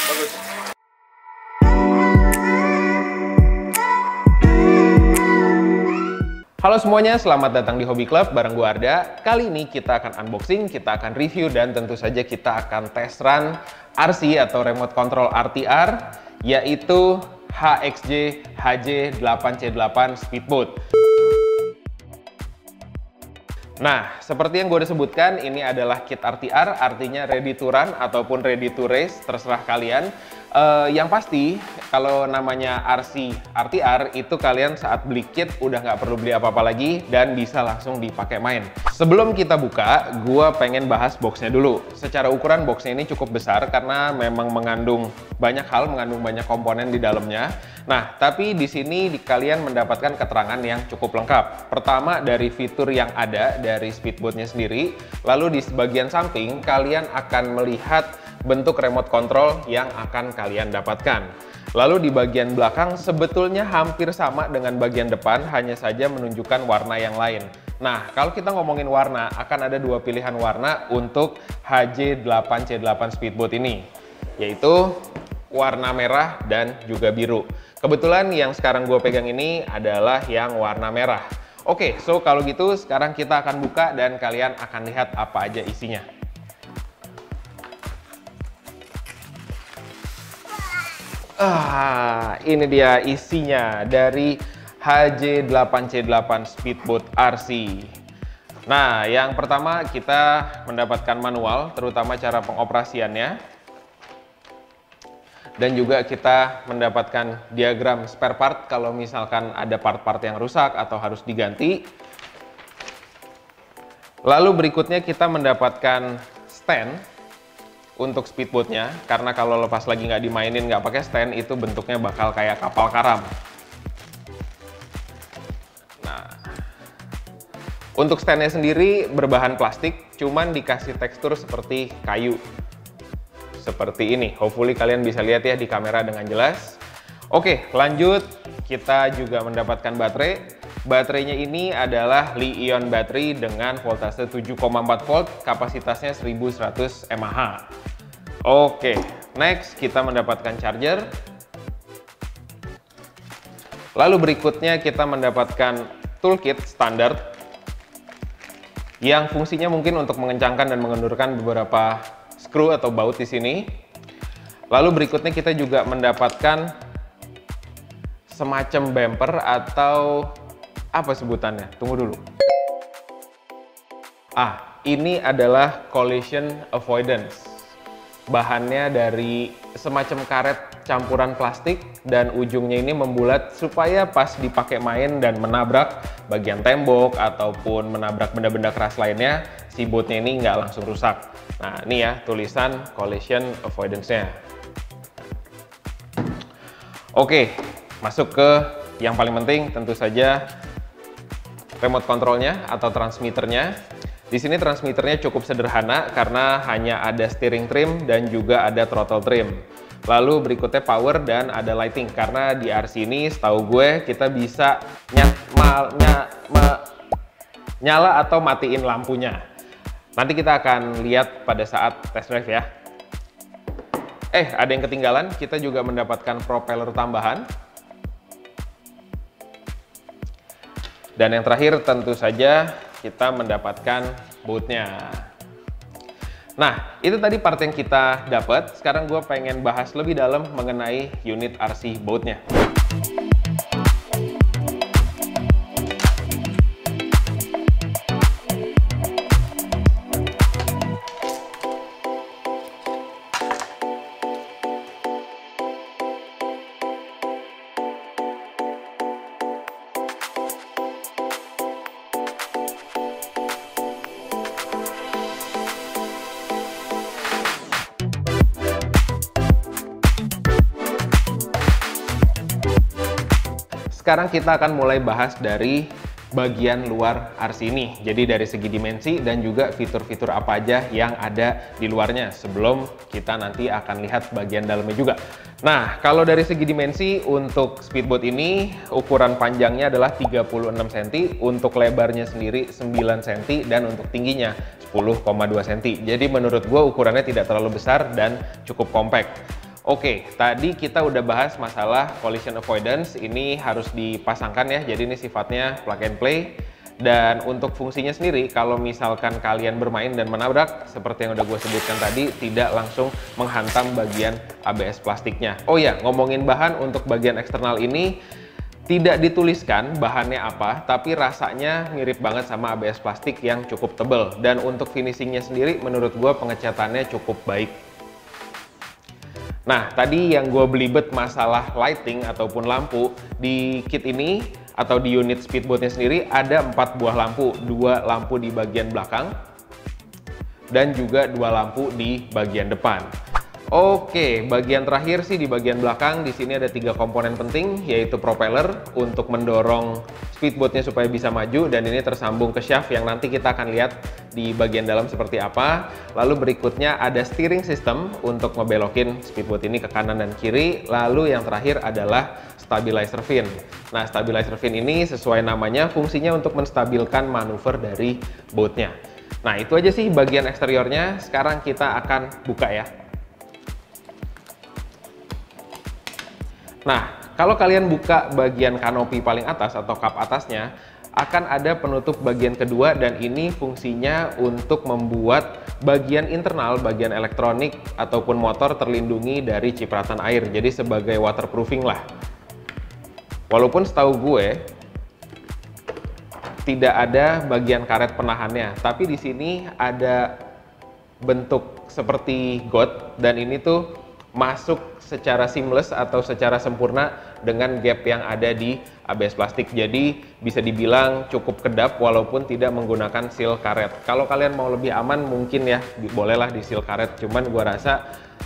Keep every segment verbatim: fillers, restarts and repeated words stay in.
Bagus. Halo semuanya, selamat datang di Hobi Club bareng gue Arda. Kali ini kita akan unboxing, kita akan review, dan tentu saja kita akan test run R C atau Remote Control R T R, yaitu H X J H J delapan C delapan Speedboat. Nah, seperti yang gue udah sebutkan, ini adalah kit R T R, artinya ready to run ataupun ready to race, terserah kalian. Uh, yang pasti, kalau namanya R C R T R, itu kalian saat beli kit udah nggak perlu beli apa-apa lagi dan bisa langsung dipakai main. Sebelum kita buka, gue pengen bahas boxnya dulu. Secara ukuran boxnya ini cukup besar karena memang mengandung banyak hal, mengandung banyak komponen di dalamnya. Nah, tapi di sini di, kalian mendapatkan keterangan yang cukup lengkap. Pertama, dari fitur yang ada dari speedboatnya sendiri. Lalu di bagian samping, kalian akan melihat bentuk remote control yang akan kalian dapatkan. Lalu di bagian belakang sebetulnya hampir sama dengan bagian depan, hanya saja menunjukkan warna yang lain. Nah, kalau kita ngomongin warna, akan ada dua pilihan warna untuk H J delapan C delapan Speedboat ini, yaitu warna merah dan juga biru. Kebetulan yang sekarang gue pegang ini adalah yang warna merah. Oke, so kalau gitu sekarang kita akan buka dan kalian akan lihat apa aja isinya. Ah, ini dia isinya dari H J delapan C delapan Speedboat R C. Nah, yang pertama kita mendapatkan manual, terutama cara pengoperasiannya. Dan juga kita mendapatkan diagram spare part kalau misalkan ada part-part yang rusak atau harus diganti. Lalu berikutnya kita mendapatkan stand untuk speedboatnya, karena kalau lepas lagi nggak dimainin nggak pakai stand, itu bentuknya bakal kayak kapal karam. Nah, untuk standnya sendiri berbahan plastik, cuman dikasih tekstur seperti kayu. Seperti ini, hopefully kalian bisa lihat ya di kamera dengan jelas. Oke, lanjut, kita juga mendapatkan baterai. Baterainya ini adalah Li-ion battery dengan voltase tujuh koma empat volt, kapasitasnya seribu seratus mAh. Oke, next kita mendapatkan charger. Lalu berikutnya kita mendapatkan toolkit standar yang fungsinya mungkin untuk mengencangkan dan mengendurkan beberapa screw atau baut di sini. Lalu berikutnya kita juga mendapatkan semacam bumper atau apa sebutannya? Tunggu dulu. Ah, ini adalah collision avoidance. Bahannya dari semacam karet campuran plastik dan ujungnya ini membulat supaya pas dipakai main dan menabrak bagian tembok ataupun menabrak benda-benda keras lainnya, si boatnya ini nggak langsung rusak. Nah, ini ya tulisan collision avoidance-nya. Oke, masuk ke yang paling penting, tentu saja remote controlnya atau transmitternya. Di sini transmitternya cukup sederhana karena hanya ada steering trim dan juga ada throttle trim. Lalu berikutnya power dan ada lighting, karena di R C ini setahu gue kita bisa ny ma ny ma nyala atau matiin lampunya. Nanti kita akan lihat pada saat test drive ya. Eh, ada yang ketinggalan, kita juga mendapatkan propeller tambahan. Dan yang terakhir tentu saja kita mendapatkan boatnya. Nah, itu tadi part yang kita dapat. Sekarang gue pengen bahas lebih dalam mengenai unit R C boatnya. Sekarang kita akan mulai bahas dari bagian luar R C ini. Jadi dari segi dimensi dan juga fitur-fitur apa aja yang ada di luarnya sebelum kita nanti akan lihat bagian dalamnya juga. Nah, kalau dari segi dimensi untuk speedboat ini ukuran panjangnya adalah tiga puluh enam sentimeter, untuk lebarnya sendiri sembilan sentimeter, dan untuk tingginya sepuluh koma dua sentimeter. Jadi menurut gue ukurannya tidak terlalu besar dan cukup compact. Oke, tadi kita udah bahas masalah collision avoidance. Ini harus dipasangkan ya, jadi ini sifatnya plug and play. Dan untuk fungsinya sendiri, kalau misalkan kalian bermain dan menabrak, seperti yang udah gue sebutkan tadi, tidak langsung menghantam bagian A B S plastiknya. Oh ya, ngomongin bahan untuk bagian eksternal ini, tidak dituliskan bahannya apa, tapi rasanya mirip banget sama A B S plastik yang cukup tebal. Dan untuk finishingnya sendiri, menurut gue pengecatannya cukup baik. Nah, tadi yang gue belibet masalah lighting ataupun lampu, di kit ini atau di unit speedboatnya sendiri ada empat buah lampu, dua lampu di bagian belakang dan juga dua lampu di bagian depan. Oke, bagian terakhir sih di bagian belakang, di sini ada tiga komponen penting, yaitu propeller untuk mendorong speedboatnya supaya bisa maju, dan ini tersambung ke shaft yang nanti kita akan lihat di bagian dalam seperti apa. Lalu berikutnya ada steering system untuk ngebelokin speedboat ini ke kanan dan kiri. Lalu yang terakhir adalah stabilizer fin. Nah, stabilizer fin ini sesuai namanya, fungsinya untuk menstabilkan manuver dari boatnya. Nah, itu aja sih bagian eksteriornya. Sekarang kita akan buka ya. Nah, kalau kalian buka bagian kanopi paling atas atau kap atasnya, akan ada penutup bagian kedua, dan ini fungsinya untuk membuat bagian internal, bagian elektronik ataupun motor terlindungi dari cipratan air. Jadi sebagai waterproofing lah. Walaupun setahu gue tidak ada bagian karet penahannya, tapi di sini ada bentuk seperti got, dan ini tuh masuk secara seamless atau secara sempurna dengan gap yang ada di A B S plastik. Jadi bisa dibilang cukup kedap walaupun tidak menggunakan seal karet. Kalau kalian mau lebih aman mungkin ya bolehlah di seal karet, cuman gua rasa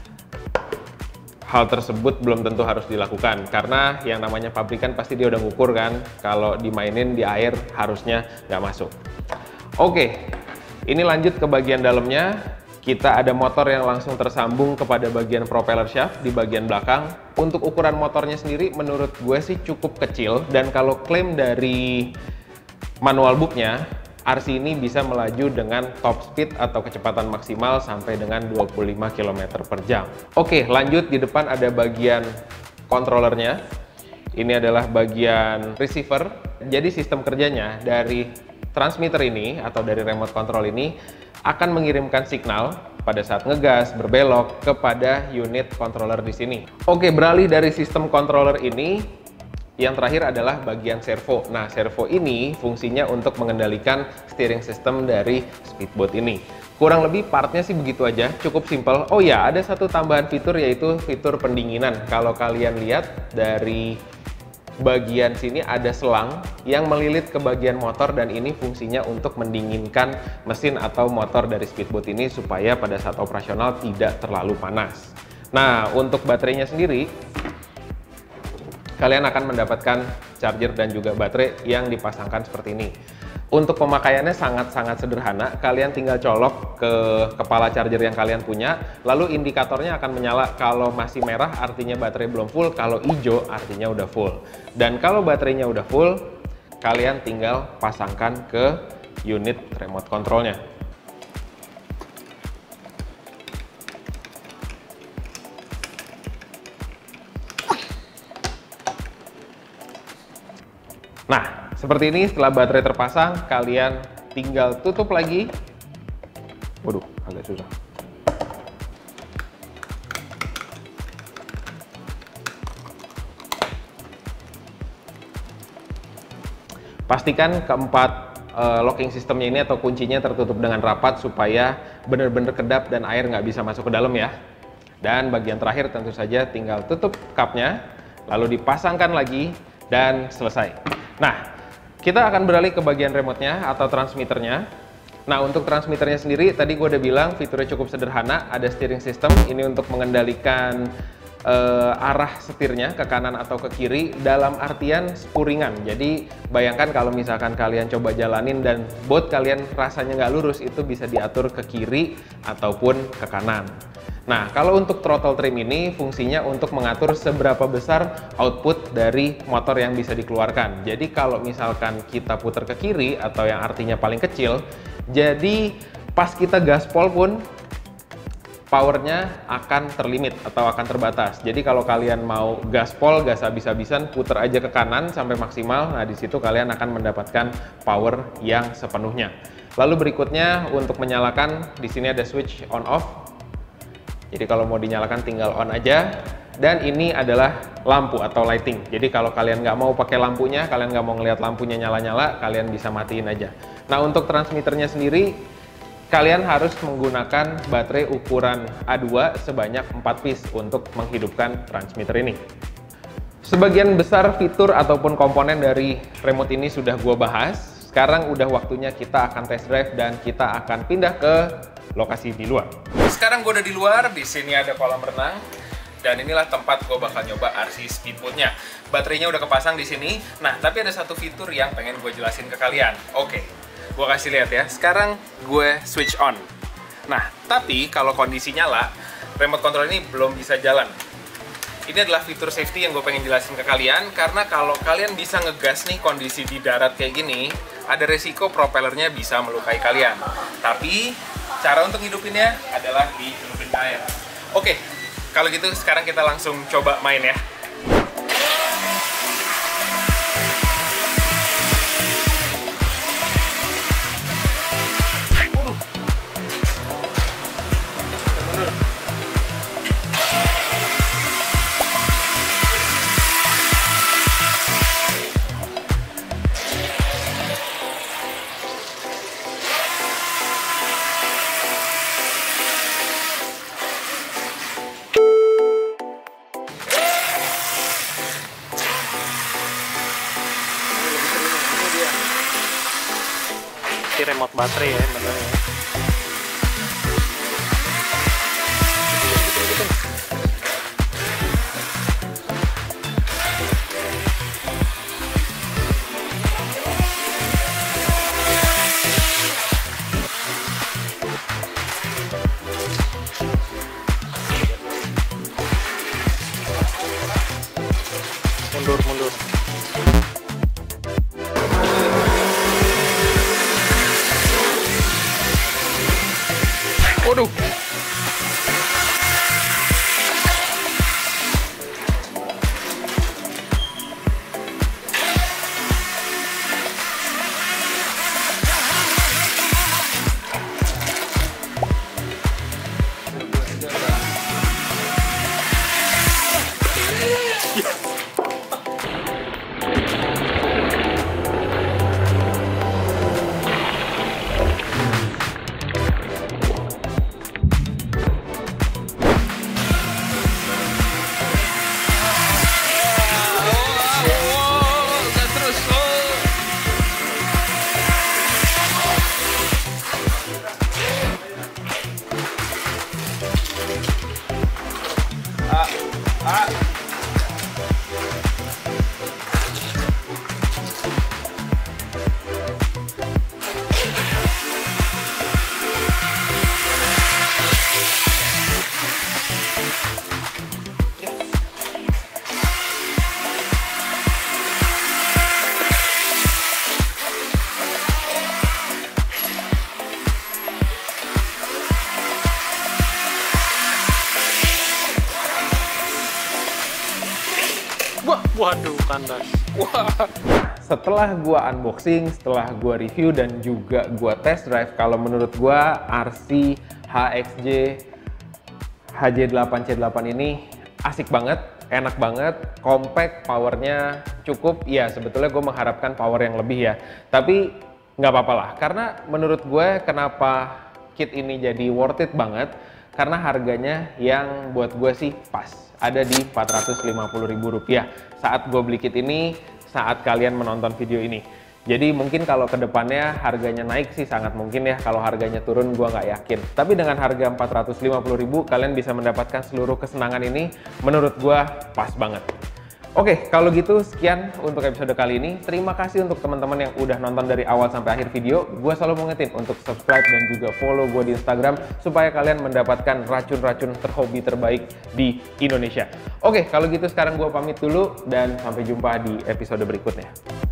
hal tersebut belum tentu harus dilakukan, karena yang namanya pabrikan pasti dia udah ngukur kan, kalau dimainin di air harusnya nggak masuk. Oke, ini lanjut ke bagian dalamnya. Kita ada motor yang langsung tersambung kepada bagian propeller shaft di bagian belakang. Untuk ukuran motornya sendiri menurut gue sih cukup kecil, dan kalau klaim dari manual booknya, R C ini bisa melaju dengan top speed atau kecepatan maksimal sampai dengan dua puluh lima kilometer per jam. Oke, lanjut, di depan ada bagian controllernya. Ini adalah bagian receiver. Jadi sistem kerjanya dari transmitter ini atau dari remote control ini akan mengirimkan signal pada saat ngegas, berbelok kepada unit controller di sini. Oke, beralih dari sistem controller ini, yang terakhir adalah bagian servo. Nah, servo ini fungsinya untuk mengendalikan steering system dari speedboat ini. Kurang lebih partnya sih begitu aja, cukup simple. Oh ya, ada satu tambahan fitur, yaitu fitur pendinginan. Kalau kalian lihat dari bagian sini ada selang yang melilit ke bagian motor, dan ini fungsinya untuk mendinginkan mesin atau motor dari speedboat ini supaya pada saat operasional tidak terlalu panas. Nah, untuk baterainya sendiri, kalian akan mendapatkan charger dan juga baterai yang dipasangkan seperti ini. Untuk pemakaiannya sangat-sangat sederhana, kalian tinggal colok ke kepala charger yang kalian punya, lalu indikatornya akan menyala. Kalau masih merah artinya baterai belum full, kalau hijau artinya udah full. Dan kalau baterainya udah full, kalian tinggal pasangkan ke unit remote controlnya. Nah, seperti ini. Setelah baterai terpasang, kalian tinggal tutup lagi. Waduh, agak susah. Pastikan keempat uh, locking sistemnya ini atau kuncinya tertutup dengan rapat supaya benar-benar kedap dan air nggak bisa masuk ke dalam ya. Dan bagian terakhir tentu saja tinggal tutup kapnya, lalu dipasangkan lagi, dan selesai. Nah, kita akan beralih ke bagian remote-nya atau transmitternya. Nah, untuk transmitternya sendiri, tadi gue udah bilang fiturnya cukup sederhana. Ada steering system, ini untuk mengendalikan uh, arah setirnya ke kanan atau ke kiri dalam artian spuringan. Jadi, bayangkan kalau misalkan kalian coba jalanin dan boat kalian rasanya nggak lurus, itu bisa diatur ke kiri ataupun ke kanan. Nah, kalau untuk throttle trim ini fungsinya untuk mengatur seberapa besar output dari motor yang bisa dikeluarkan. Jadi kalau misalkan kita putar ke kiri atau yang artinya paling kecil, jadi pas kita gaspol pun powernya akan terlimit atau akan terbatas. Jadi kalau kalian mau gaspol, gas habis-habisan, puter aja ke kanan sampai maksimal. Nah, di situ kalian akan mendapatkan power yang sepenuhnya. Lalu berikutnya untuk menyalakan, di sini ada switch on off. Jadi kalau mau dinyalakan tinggal on aja. Dan ini adalah lampu atau lighting. Jadi kalau kalian nggak mau pakai lampunya, kalian nggak mau ngelihat lampunya nyala-nyala, kalian bisa matiin aja. Nah, untuk transmitternya sendiri, kalian harus menggunakan baterai ukuran A dua sebanyak empat piece untuk menghidupkan transmitter ini. Sebagian besar fitur ataupun komponen dari remote ini sudah gua bahas. Sekarang udah waktunya kita akan test drive dan kita akan pindah ke lokasi di luar. Sekarang gue udah di luar, di sini ada kolam renang. Dan inilah tempat gue bakal nyoba R C Speedboat-nya. Baterainya udah kepasang di sini. Nah, tapi ada satu fitur yang pengen gue jelasin ke kalian. Oke, gue kasih lihat ya. Sekarang gue switch on. Nah, tapi kalau kondisi nyala, remote control ini belum bisa jalan. Ini adalah fitur safety yang gue pengen jelasin ke kalian. Karena kalau kalian bisa ngegas nih kondisi di darat kayak gini, ada resiko propellernya bisa melukai kalian. Tapi, cara untuk hidupinnya adalah dicelupin ke air. Oke. Kalau gitu sekarang kita langsung coba main ya. Remote baterai ya bener ya. Mundur mundur. Waduh. Wah, waduh, kandas. Wah. Setelah gua unboxing, setelah gua review dan juga gua test drive, kalau menurut gua R C H X J H J delapan C delapan ini asik banget, enak banget, compact, powernya cukup. Ya sebetulnya gue mengharapkan power yang lebih ya, tapi nggak apa-apa lah. Karena menurut gue kenapa kit ini jadi worth it banget, karena harganya yang buat gue sih pas, ada di empat ratus lima puluh ribu rupiah saat gue beli kit ini, saat kalian menonton video ini. Jadi mungkin kalau kedepannya harganya naik sih sangat mungkin ya, kalau harganya turun gue nggak yakin. Tapi dengan harga empat ratus lima puluh ribu kalian bisa mendapatkan seluruh kesenangan ini, menurut gue pas banget. Oke, kalau gitu sekian untuk episode kali ini. Terima kasih untuk teman-teman yang udah nonton dari awal sampai akhir video. Gue selalu mengingetin untuk subscribe dan juga follow gue di Instagram supaya kalian mendapatkan racun-racun terhobi terbaik di Indonesia. Oke, kalau gitu sekarang gue pamit dulu dan sampai jumpa di episode berikutnya.